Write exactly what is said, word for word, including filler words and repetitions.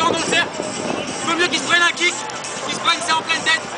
dans le cercle. Il vaut mieux qu'il se prenne un kick, qu'il se prenne ça en pleine tête.